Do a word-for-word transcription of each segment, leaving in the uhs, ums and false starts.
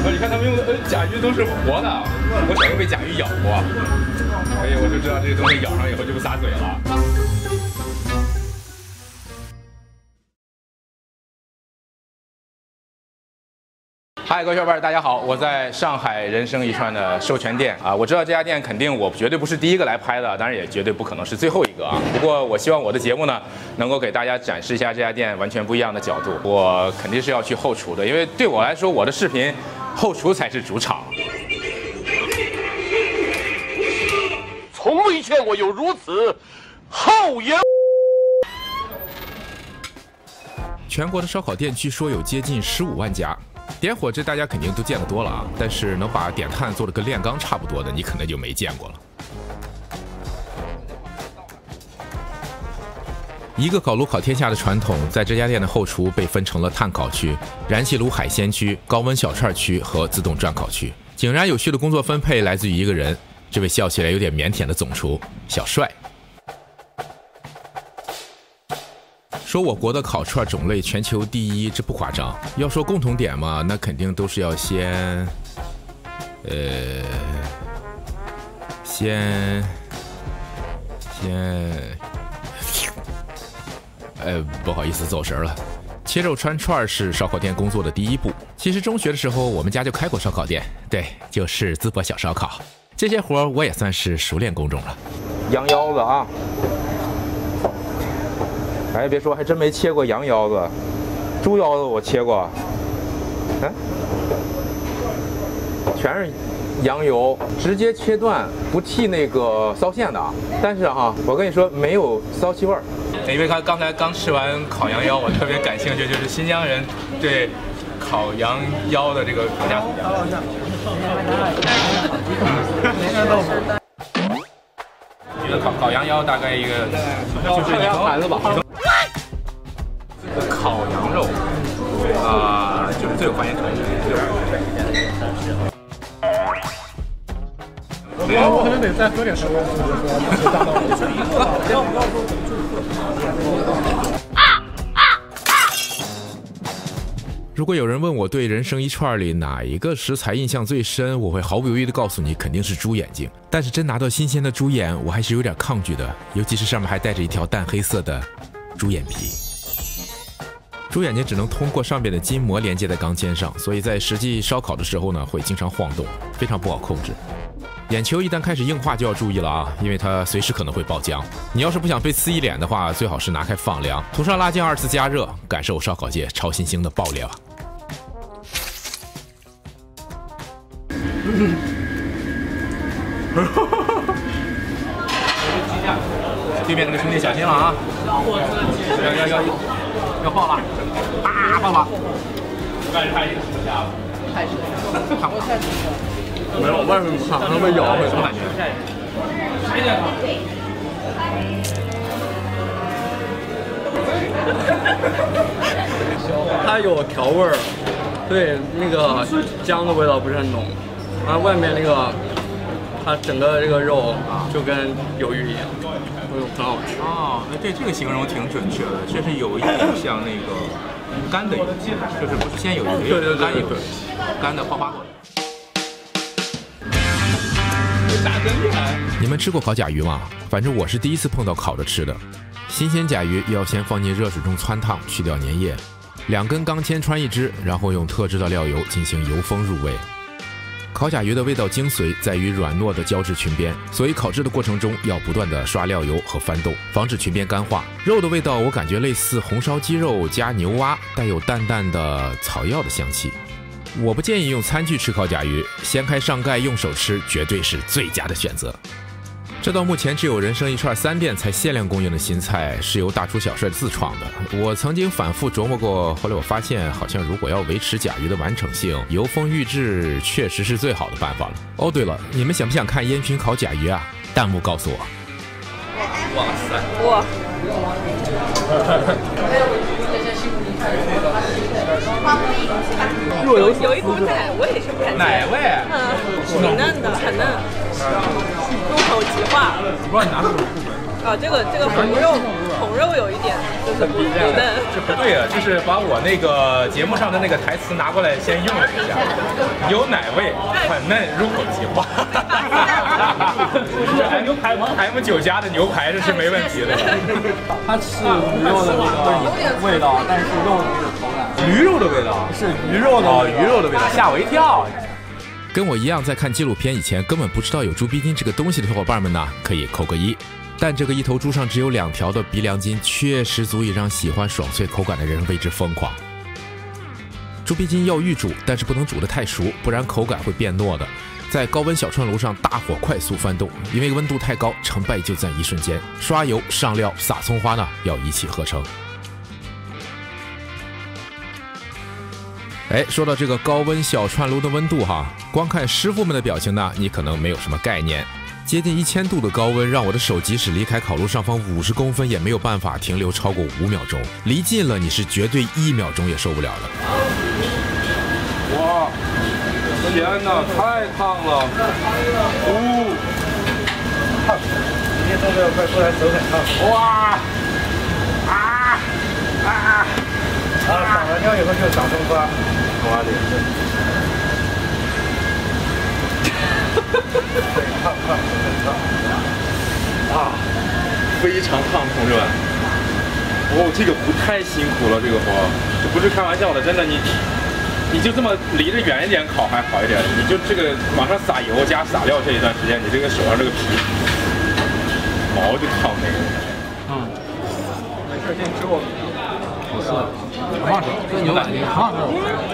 你看他们用的甲鱼都是活的，我小时候被甲鱼咬过，所以我就知道这个东西咬上以后就不撒嘴了。嗨，各位小伙伴，大家好！我在上海人生一串的授权店啊，我知道这家店肯定我绝对不是第一个来拍的，当然也绝对不可能是最后一个啊。不过我希望我的节目呢，能够给大家展示一下这家店完全不一样的角度。我肯定是要去后厨的，因为对我来说，我的视频后厨才是主场。 从未见过有如此厚颜。 全国的烧烤店据说有接近十五万家。点火这大家肯定都见得多了啊，但是能把点炭做的跟炼钢差不多的，你可能就没见过了。一个烤炉烤天下的传统，在这家店的后厨被分成了炭烤区、燃气炉海鲜区、高温小串区和自动转烤区。井然有序的工作分配来自于一个人，这位笑起来有点腼腆的总厨小帅。说我国的烤串种类全球第一，这不夸张。要说共同点嘛，那肯定都是要先，呃，先，先，呃，不好意思，走神了。切肉穿串是烧烤店工作的第一步。其实中学的时候，我们家就开过烧烤店，对，就是淄博小烧烤。这些活儿我也算是熟练工种了。 羊腰子啊！哎，别说，还真没切过羊腰子，猪腰子我切过，哎，全是羊油，直接切断，不剔那个骚线的。但是哈，我跟你说，没有骚气味儿。因为他刚才刚吃完烤羊腰，我特别感兴趣，就是新疆人对烤羊腰的这个评价怎么样？我觉得烤烤羊腰大概一个就是一个盘子吧。烤羊肉啊、呃，就是最有还原成分。 我可能得再喝点水。 如果有人问我对人生一串里哪一个食材印象最深，我会毫不犹豫地告诉你，肯定是猪眼睛。但是真拿到新鲜的猪眼，我还是有点抗拒的，尤其是上面还带着一条淡黑色的猪眼皮。猪眼睛只能通过上边的筋膜连接在钢签上，所以在实际烧烤的时候呢，会经常晃动，非常不好控制。眼球一旦开始硬化就要注意了啊，因为它随时可能会爆浆。你要是不想被呲一脸的话，最好是拿开放凉，涂上辣酱二次加热，感受烧烤界超新星的爆裂吧。 对面那个兄弟小心了啊！要要要要爆了！啊，爆了！外人太热了，太热了，看不看？ 没有，外面怕它被咬会什么感觉？ 它有调味儿，对，那个姜的味道不是很浓，然后外面那个它整个这个肉就跟鱿鱼一样，很好吃。 哦，那这这个形容挺准确的，确实有一点像那个干的鱿鱼，就是不是先有鱼， 对对对干一会儿，干的花花过。炸真厉害！ 你们吃过烤甲鱼吗？反正我是第一次碰到烤着吃的。新鲜甲鱼要先放进热水中汆烫，去掉粘液。两根钢签穿一只，然后用特制的料油进行油封入味。烤甲鱼的味道精髓在于软糯的胶质裙边，所以烤制的过程中要不断的刷料油和翻动，防止裙边干化。肉的味道我感觉类似红烧鸡肉加牛蛙，带有淡淡的草药的香气。我不建议用餐具吃烤甲鱼，掀开上盖用手吃绝对是最佳的选择。这道目前只有人生一串三店才限量供应的新菜，是由大厨小帅自创的。我曾经反复琢磨过，后来我发现，好像如果要维持甲鱼的完整性，油封预制确实是最好的办法了。哦，对了，你们想不想看烟熏烤甲鱼啊？弹幕告诉我。 哇塞！ 哇！有有一股奶味，是不是？ 奶味？ 嗯，挺嫩的，很嫩，入口即化。 我不知道你拿的是什么部分。 啊，这个这个红肉红肉有一点就是不不嫩。 这不对啊，就是把我那个节目上的那个台词拿过来先用了一下，有奶味，很嫩，入口即化。这牛排 M 九加的牛排这是没问题的。 它是鱼肉的那个味道，但是肉的那个口感。 鱼肉的味道是鱼肉的哦，鱼肉的味道，吓我一跳。 跟我一样在看纪录片以前根本不知道有猪鼻筋这个东西的小伙伴们呢，可以扣个一。但这个一头猪上只有两条的鼻梁筋，确实足以让喜欢爽脆口感的人为之疯狂。猪鼻筋要预煮，但是不能煮得太熟，不然口感会变糯的。在高温小串炉上大火快速翻动，因为温度太高，成败就在一瞬间。刷油、上料、撒葱花呢，要一气呵成。哎，说到这个高温小串炉的温度哈，光看师傅们的表情呢，你可能没有什么概念。接近一千度的高温，让我的手即使离开烤炉上方五十公分，也没有办法停留超过五秒钟。离近了，你是绝对一秒钟也受不了的。 哇，天哪，太烫了！呜、哦，今天动作要快，不然手很烫。哇，啊啊啊！打完尿以后就长葱花，哇的。对，烫烫很烫啊，非常烫，同志们。哦，这个不太辛苦了，这个活，这不是开玩笑的，真的，你你就这么离着远一点烤还好一点，你就这个往上撒油加撒料这一段时间，你这个手上这个皮毛就烫没了。 嗯，没事，先吃我。不是，挺好吃，这牛奶挺好吃。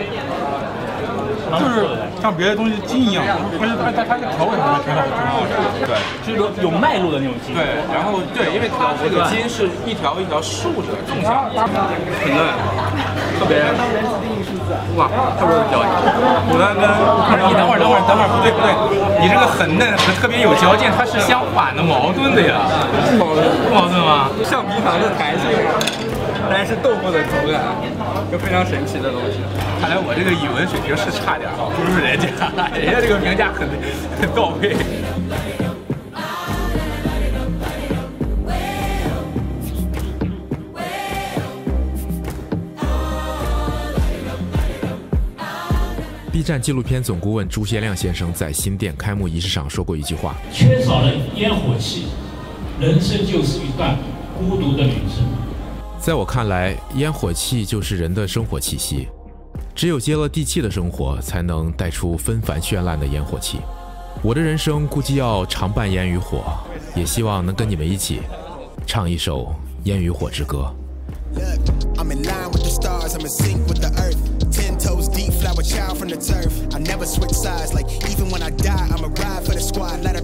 就是像别的东西筋一样，但是它它它这口感还挺好吃。 对， 是有有脉络的那种筋。 对，然后对，因为它这个筋是一条一条竖着纵向， 很嫩，特别哇，特别有嚼劲。牡丹跟你等会儿等会儿等会儿，不对不对，你这个很嫩和特别有嚼劲，它是相反的，矛盾的呀。不矛盾吗？ 橡皮糖的弹性，但是豆腐的口感，就非常神奇的东西。 看来我这个语文水平是差点啊，不如人家，人家这个评价很很到位。 B 站纪录片总顾问朱贤亮先生在新店开幕仪式上说过一句话： 缺少了烟火气，人生就是一段孤独的旅程。 在我看来，烟火气就是人的生活气息，只有接了地气的生活，才能带出纷繁绚烂的烟火气。我的人生估计要常伴烟与火，也希望能跟你们一起唱一首《烟与火之歌》。 Look, I'm in line with the stars, I'm in sync with the earth. Ten toes deep, flower child from the turf. I never switch sides, like even when I die, I'ma ride for the squad. Let her